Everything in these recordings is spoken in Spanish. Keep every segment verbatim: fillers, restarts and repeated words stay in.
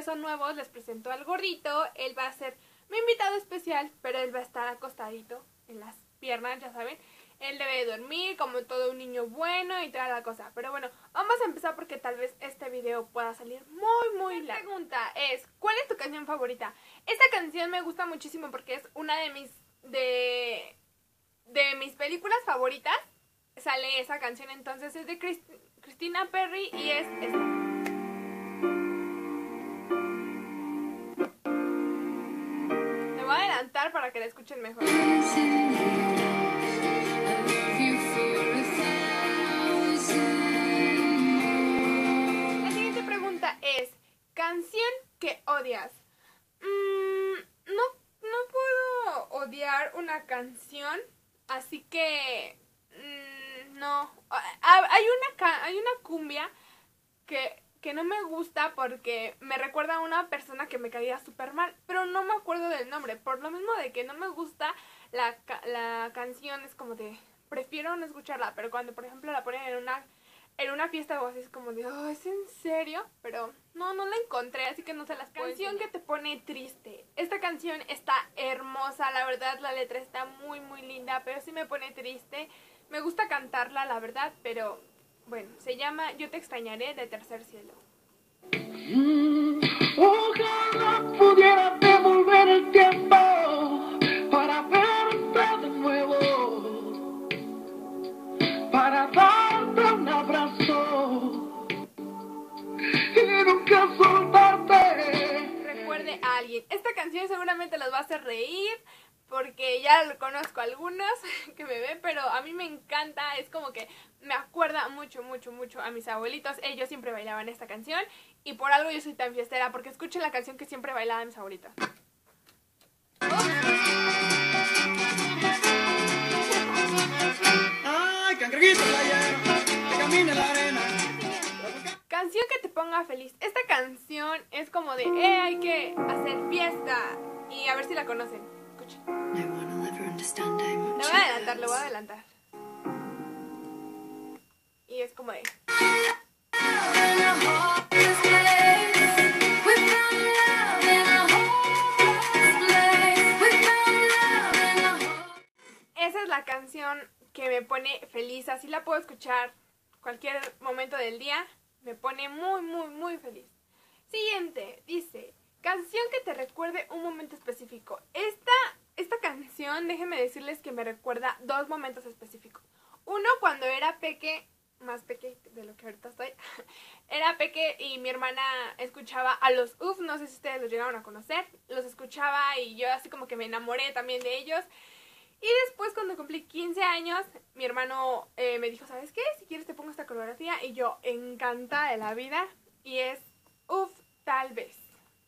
ustedes son nuevos, les presento al gordito. Él va a ser mi invitado especial, pero él va a estar acostadito en las piernas, ya saben. Él debe dormir como todo un niño bueno y toda la cosa. Pero bueno, vamos a empezar porque tal vez este video pueda salir muy muy largo. La pregunta es, ¿cuál es tu canción favorita? Esta canción me gusta muchísimo porque es una de mis de, de mis películas favoritas. Sale esa canción, entonces es de Christ Christina Perri y es esta. Me voy a adelantar para que la escuchen mejor. La siguiente pregunta es, ¿canción que odias? Mm, no, no puedo odiar una canción, así que mmm, no. Hay una, hay una cumbia que, que no me gusta porque me recuerda a una persona que me caía súper mal, pero no me acuerdo del nombre. Por lo mismo de que no me gusta la, la canción, es como de, prefiero no escucharla, pero cuando por ejemplo la ponen en una, en una fiesta o así es como de, oh, ¿es en serio? Pero no, no la encontré, así que no se las puedo enseñar. Canción que te pone triste. Esta canción está hermosa, la verdad la letra está muy muy linda, pero sí me pone triste. Me gusta cantarla, la verdad, pero bueno, se llama Yo te extrañaré, de Tercer Cielo. Mm, ojalá pudiera devolver el tiempo para verte de nuevo, para darte un abrazo y nunca soltarte. Recuerde a alguien. Esta canción seguramente los va a hacer reír, porque ya lo conozco a algunos que me ven, pero a mí me encanta. Es como que me acuerda mucho, mucho, mucho a mis abuelitos. Ellos siempre bailaban esta canción y por algo yo soy tan fiestera, porque escuchen la canción que siempre bailaban mis abuelitos. Ay, cangrejito playero, que camina en la arena. Canción que te ponga feliz. Esta canción es como de, eh, hay que hacer fiesta. Y a ver si la conocen. Escuchen. Lo voy a adelantar, lo voy a adelantar. Y es como de... Esa es la canción que me pone feliz. Así la puedo escuchar cualquier momento del día. Me pone muy, muy, muy feliz. Siguiente, dice... Canción que te recuerde un momento específico. Esta, esta canción, déjenme decirles que me recuerda dos momentos específicos. Uno, cuando era peque, más peque de lo que ahorita estoy, era peque y mi hermana escuchaba a los U F, no sé si ustedes los llegaron a conocer. Los escuchaba y yo así como que me enamoré también de ellos. Y después cuando cumplí quince años, mi hermano eh, me dijo, ¿sabes qué? Si quieres te pongo esta coreografía. Y yo, encantada de la vida. Y es U F, tal vez.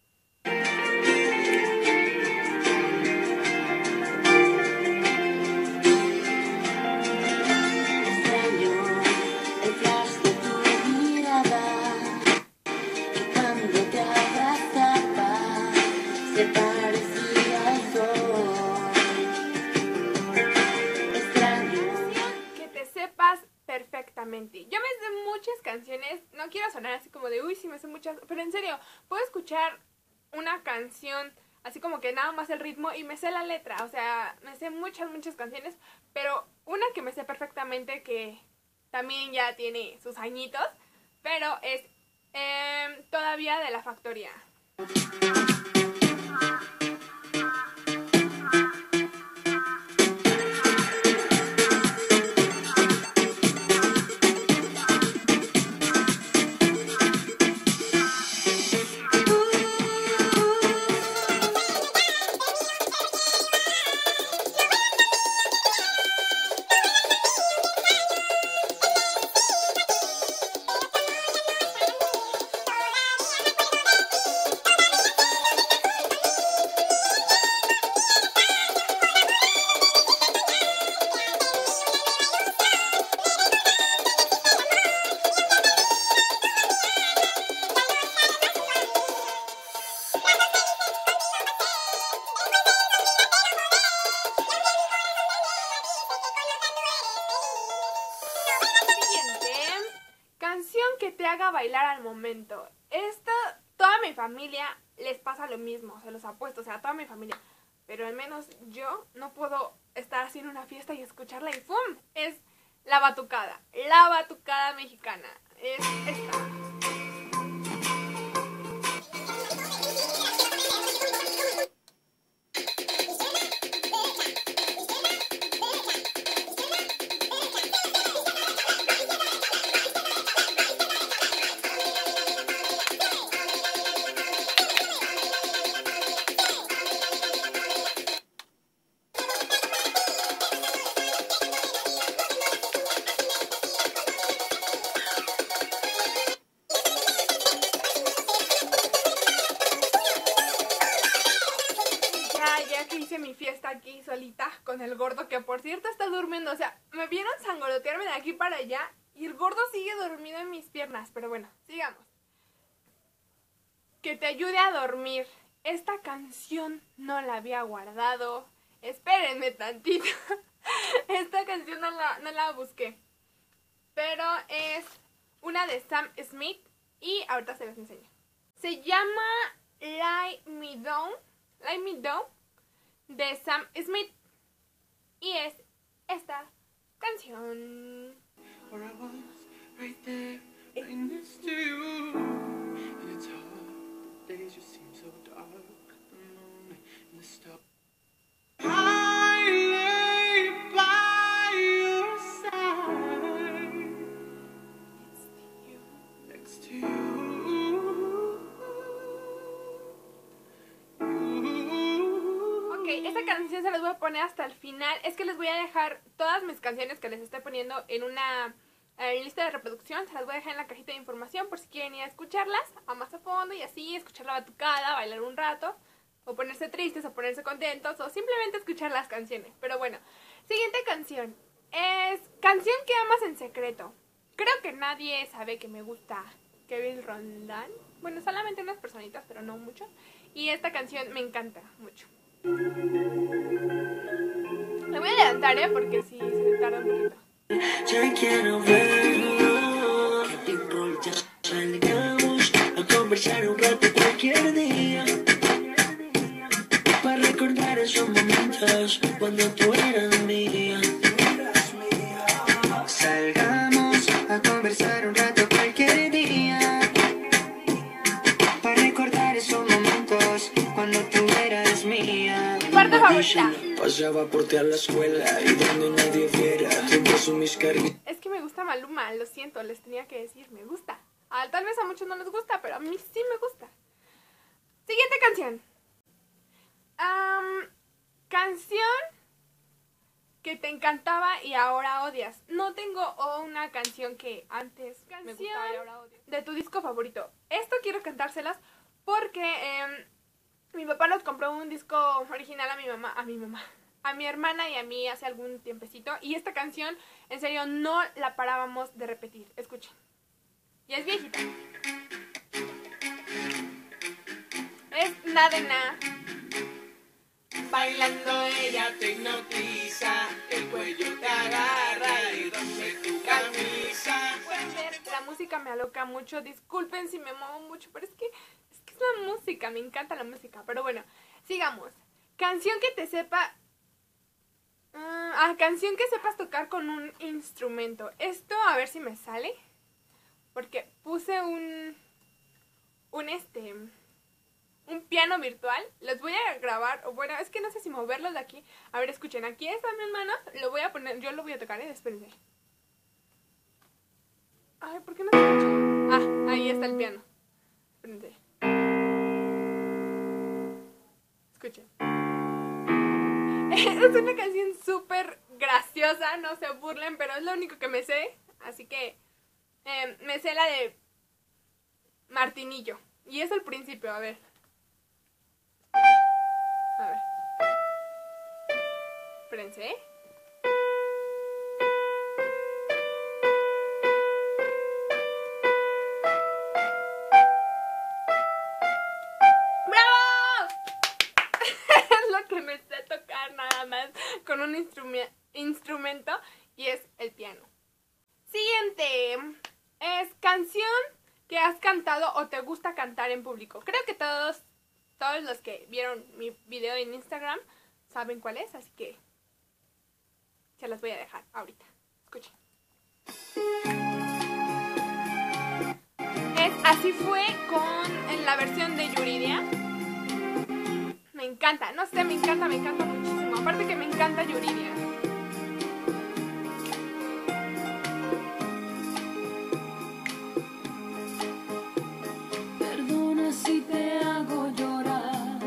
Perfectamente. Yo me sé muchas canciones, no quiero sonar así como de uy, sí me sé muchas, pero en serio, puedo escuchar una canción así como que nada más el ritmo y me sé la letra, o sea, me sé muchas, muchas canciones, pero una que me sé perfectamente, que también ya tiene sus añitos, pero es eh, Todavía, de La Factoría. Canción que te haga bailar al momento. Esta, toda mi mi familia les pasa lo mismo, se los apuesto, o sea, a toda mi familia. Pero al menos yo no puedo estar haciendo una fiesta y escucharla y ¡pum! Es la batucada, la batucada mexicana. Es esta. Ya que hice mi fiesta aquí solita con el gordo, que por cierto está durmiendo, o sea, me vieron sangolotearme de aquí para allá y el gordo sigue dormido en mis piernas, pero bueno, sigamos. Que te ayude a dormir. Esta canción no la había guardado. Espérenme tantito. Esta canción no la, no la busqué, pero es una de Sam Smith y ahorita se los enseño. Se llama Lie Me Down, Lie Me Down de Sam Smith y es esta canción. Esta canción se las voy a poner hasta el final. Es que les voy a dejar todas mis canciones que les estoy poniendo en una eh, lista de reproducción. Se las voy a dejar en la cajita de información por si quieren ir a escucharlas a más a fondo y así escuchar la batucada, bailar un rato, o ponerse tristes o ponerse contentos o simplemente escuchar las canciones. Pero bueno, siguiente canción es Canción que amas en secreto. Creo que nadie sabe que me gusta Kevin Roldán. Bueno, solamente unas personitas, pero no muchos. Y esta canción me encanta mucho. Me voy a levantar, ¿eh? Porque sí, se tarda un poquito. Ya quiero verlo, que ya salgamos a conversar un rato cualquier día, para recordar esos momentos cuando tú eras mía. Salgamos a conversar un rato cualquier día, para recordar esos momentos cuando tú eras mía. Parte favorita. Pasaba por ti a la escuela y donde nadie viera, mis carguitos. Es que me gusta Maluma, lo siento, les tenía que decir, me gusta. Ah, tal vez a muchos no les gusta, pero a mí sí me gusta. Siguiente canción. Um, canción que te encantaba y ahora odias. No tengo una canción que antes canción me gustaba y ahora odio. De tu disco favorito. Esto quiero cantárselas porque eh, mi papá nos compró un disco original a mi mamá, a mi mamá, a mi hermana y a mí hace algún tiempecito. Y esta canción, en serio, no la parábamos de repetir. Escuchen. Y es viejita. Es nada de nada. Bailando ella te hipnotiza, el cuello te agarra y rompe tu camisa. Pueden ver, la música me aloca mucho. Disculpen si me muevo mucho, pero es que, es que es la música, me encanta la música. Pero bueno, sigamos. Canción que te sepa... Uh, ah, canción que sepas tocar con un instrumento. Esto, a ver si me sale. Porque puse un... Un este... un piano virtual. Los voy a grabar. O bueno, es que no sé si moverlos de aquí. A ver, escuchen. Aquí están mis manos. Lo voy a poner. Yo lo voy a tocar, ¿eh? Espérense. Ay, ¿por qué no se escucha? Ah, ahí está el piano. Espérense. Escuchen. Es una canción súper graciosa. No se burlen, pero es lo único que me sé. Así que eh, me sé la de Martinillo. Y es el principio, a ver. A ver. Espérense, ¿eh? ¡Bravo! Es lo que me sé tocar nada más con un instrumento, instrumento y es el piano. Siguiente es canción que has cantado o te gusta cantar en público. Creo que todos, todos los que vieron mi video en Instagram saben cuál es, así que se las voy a dejar ahorita. Escuchen. Es Así Fue con en la versión de Yuridia. Me encanta, no sé, me encanta, me encanta muchísimo. Aparte que me encanta Yuridia. Perdona si te hago llorar,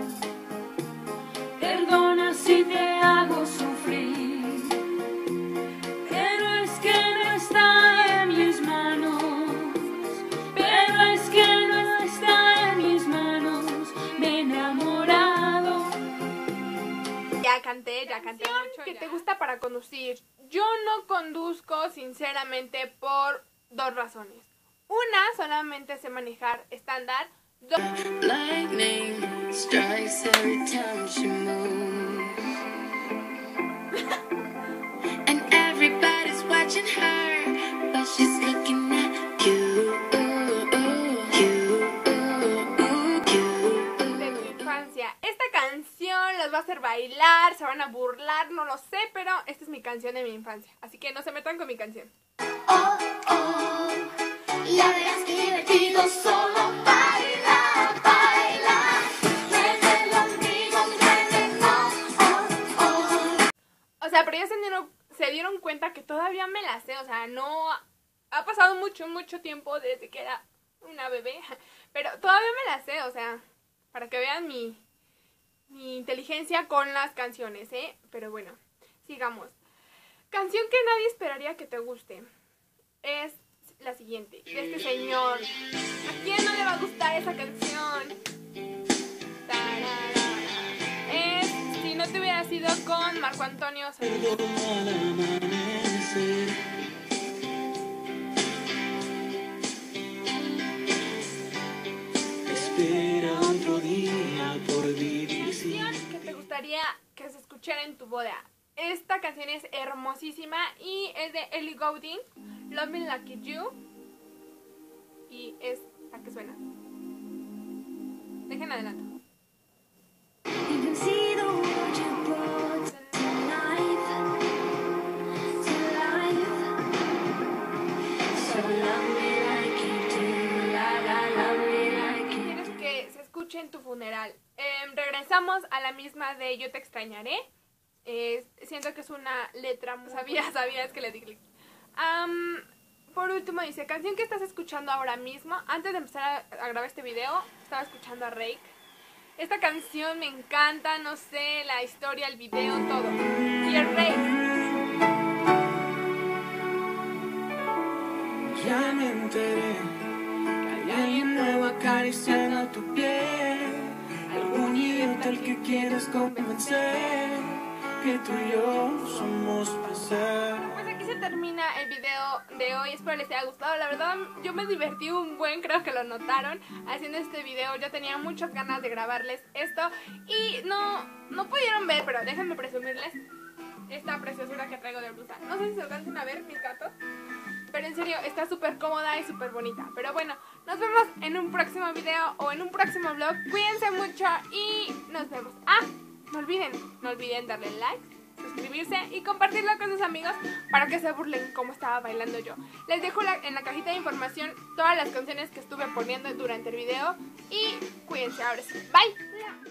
perdona si te hago sufrir, pero es que no está en mis manos, pero es que no está en mis manos, me he enamorado. Ya canté, ya canté mucho. ¿Qué te gusta para conducir? Yo no conduzco sinceramente por dos razones. Una, solamente sé manejar estándar. Dos, Lightning strikes every time she moves, and everybody's watching her, but she's looking at you, you, you. de tu infancia. Esta canción los va a hacer bailar, se van a burlar, no lo sé, pero esta es mi canción de mi infancia. Así que no se metan con mi canción. Oh, oh, ya verás que divertido solo baila, baila, mueve el ombligo, mueve, oh, oh, oh. O sea, pero ya se dieron, se dieron cuenta que todavía me la sé. O sea, no ha pasado mucho, mucho tiempo desde que era una bebé, pero todavía me la sé. O sea, para que vean mi, mi inteligencia con las canciones, ¿eh? Pero bueno, sigamos. Canción que nadie esperaría que te guste es la siguiente, de este señor. ¿A quién no le va a gustar esa canción? Tararara. Es Si no te hubiera sido con Marco Antonio Solís. Espera otro día por vivir Canción que te gustaría que se escuchara en tu boda. Esta canción es hermosísima y es de Ellie Goulding, Love Me Like You, y es la que suena. Dejen adelante. You can see the world you brought to life, to life. So love me like you do, la la, love me like you. Quieres que se escuche en tu funeral. Eh, regresamos a la misma de Yo Te Extrañaré. Eh, siento que es una letra muy... Sabía, sabías que le di clic. Um, por último dice, canción que estás escuchando ahora mismo. Antes de empezar a, a grabar este video, estaba escuchando a Rake. Esta canción me encanta, no sé, la historia, el video, todo. Y el Rake. Ya me enteré que hay alguien nuevo acariciando tu piel, algún idiota al que quieres convencer que tú y yo somos pasar. Pues aquí se termina el video de hoy, espero les haya gustado. La verdad yo me divertí un buen, creo que lo notaron, haciendo este video. Yo tenía muchas ganas de grabarles esto y no, no pudieron ver, pero déjenme presumirles esta preciosura que traigo de blusa. No sé si se alcanzan a ver mis gatos, pero en serio está súper cómoda y súper bonita. Pero bueno, nos vemos en un próximo video o en un próximo vlog. Cuídense mucho y nos vemos. Ah, no olviden, no olviden darle like, suscribirse y compartirlo con sus amigos para que se burlen como estaba bailando yo. Les dejo la, en la cajita de información todas las canciones que estuve poniendo durante el video y cuídense ahora sí. Bye.